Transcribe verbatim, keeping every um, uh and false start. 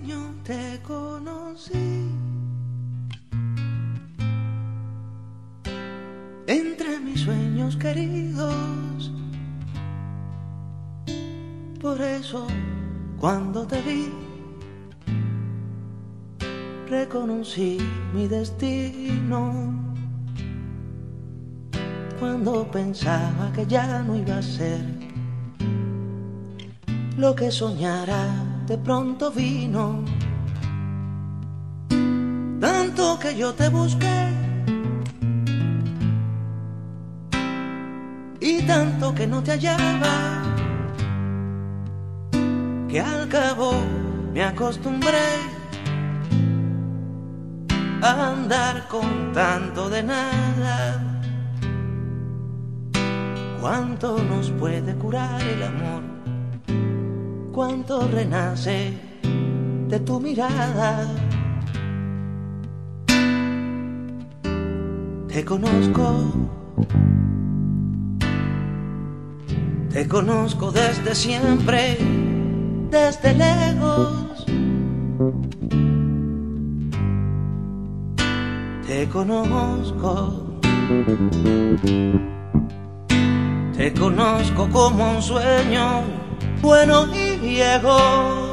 niño te conocí, entre mis sueños queridos. Por eso cuando te vi, reconocí mi destino. Cuando pensaba que ya no iba a ser lo que soñara, de pronto vino. Tanto que yo te busqué y tanto que no te hallaba, que al cabo me acostumbré a andar con tanto de nada. Cuánto nos puede curar el amor, cuánto renace de tu mirada. Te conozco, te conozco desde siempre, desde lejos. Te conozco, te conozco como un sueño bueno y viejo.